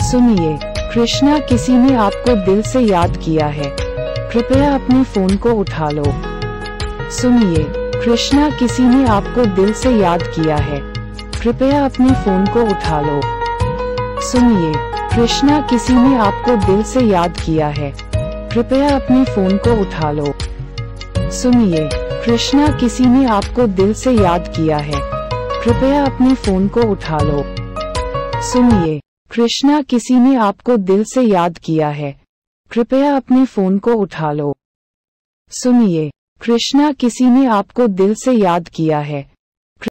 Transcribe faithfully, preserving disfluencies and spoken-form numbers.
सुनिए, कृष्णा किसी ने आपको दिल से याद किया है, कृपया अपने फोन को उठा लो। सुनिए, कृष्णा किसी ने आपको दिल से याद किया है, कृपया अपने फोन को उठा लो। सुनिए, कृष्णा किसी ने आपको दिल से याद किया है, कृपया अपने फोन को उठा लो। सुनिए, कृष्णा किसी ने आपको दिल से याद किया है, कृपया अपने फोन को उठा लो। सुनिए, कृष्णा किसी ने आपको दिल से याद किया है, कृपया अपने फोन को उठा लो। सुनिए, कृष्णा किसी ने आपको दिल से याद किया है,